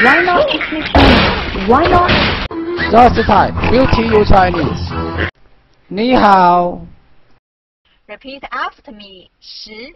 Why not teach me Chinese? Why not? This time, we'll teach you Chinese. 你好 Repeat after me. 10.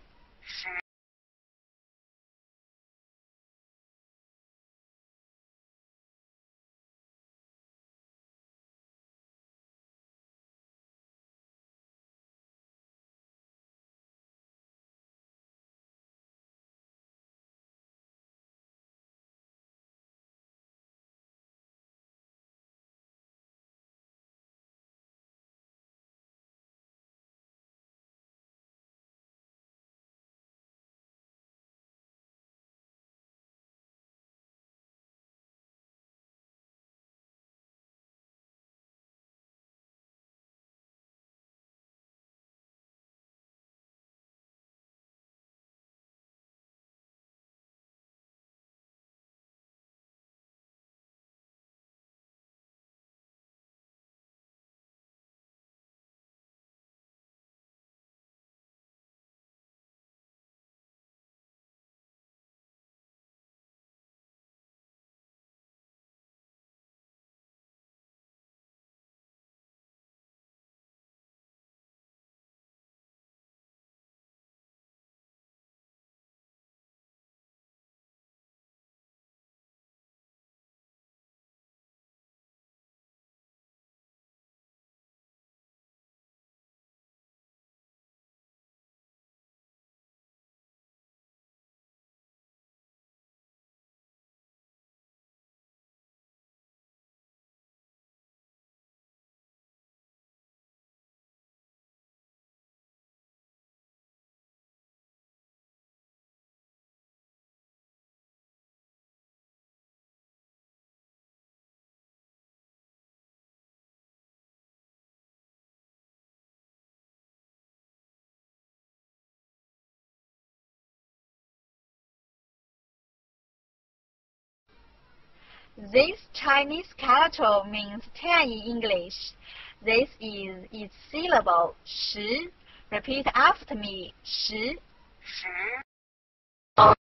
This Chinese character means 10 in English. This is its syllable, 10. Repeat after me, 10.